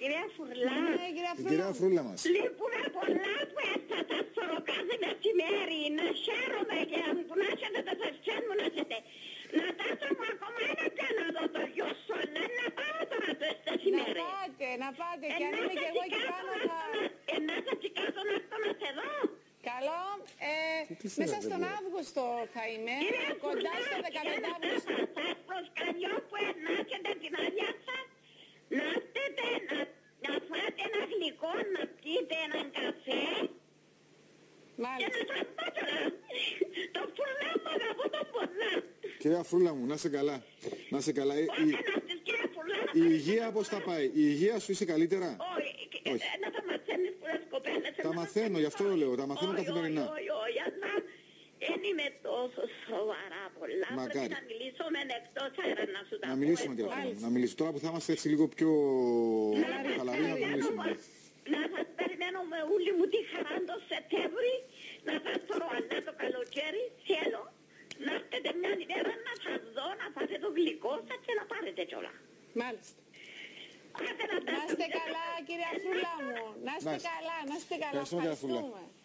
κυρία Φουρλά. Ναι, Η κυρία Φρούλα μας. Λείπουμε πολλά που έφτασα στο κάθε μεσημέρι. Να χαίρομαι και που να έχετε τα σαρτσιά μου να έχετε. Να τάσω μου ακόμα ένα πια να δω το γιο σου, αλλά να πάω τώρα το μεσημέρι. Να πάτε και αν είμαι και εγώ εκεί πάνω θα... Να σας κάτω να έρθω να σε δω. Καλό, μέσα στον Αύγουστο θα είμαι, κοντά στο 15 Αύγουστο. Σας προσκαλώ που ενάσετε την άδεια σας, να έρθετε να φάτε ένα γλυκό, να πιείτε έναν καφέ. Μάλιστα. Και να σας πω τώρα, το Φουρλά μου αγαπώ τον πολλά. Κυρία Φρούλα μου, να είσαι καλά. Να είσαι καλά. Η υγεία πώς θα πάει? Η υγεία σου είσαι καλύτερα? Όχι. Να τα μαθαίνεις πολλές κοπέλες. Τα μαθαίνω, γι' αυτό λέω. Τα μαθαίνω καθημερινά. Όχι, αλλά δεν είμαι τόσο σοβαρά πολλά. Μακάρι. Πρέπει να μιλήσουμε εκτός αέρα να σου τα πω. Να μιλήσουμε, κυρία Φρούλα. Να μιλήσουμε. Τώρα που θα είμαστε έτσι λίγο πιο χαλαροί, να το μιλήσουμε. Να σας περιμένω με όλη μου τη χαρά το Σεπτέμβρη, να σας θωρώ αλλά το καλοκαίρι, θέλω να έρθετε μια ημέρα να σας δω, να φάτε το γλυκό σας και να πάρετε κιόλα. Μάλιστα. Να είστε καλά, κυρία Φρούλα μου. Να είστε καλά, να είστε καλά. Ευχαριστούμε, κυρία Φρούλα. Ευχαριστούμε.